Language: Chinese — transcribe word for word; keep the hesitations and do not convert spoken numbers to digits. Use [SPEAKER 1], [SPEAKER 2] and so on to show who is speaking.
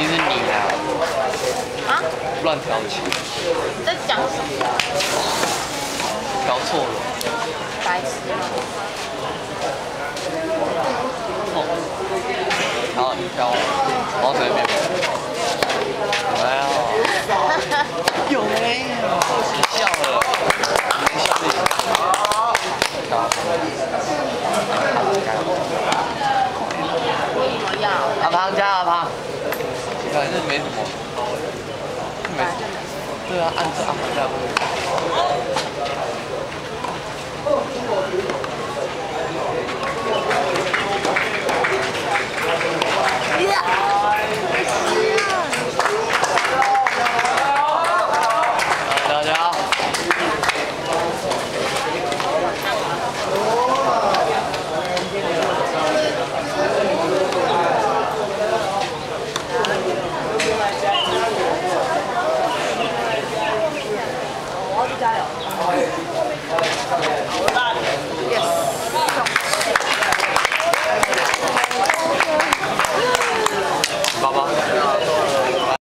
[SPEAKER 1] 定是你啊！
[SPEAKER 2] 啊？
[SPEAKER 1] 乱调琴，
[SPEAKER 2] 在讲什么？
[SPEAKER 1] 调错了。
[SPEAKER 2] 白痴吗？
[SPEAKER 1] 哦，然后你调，然后随便。没有。有没有？你笑了。没笑你。好。
[SPEAKER 2] 为什么要？
[SPEAKER 1] 阿胖加阿胖。反正没什么。没。对啊，按着阿胖加。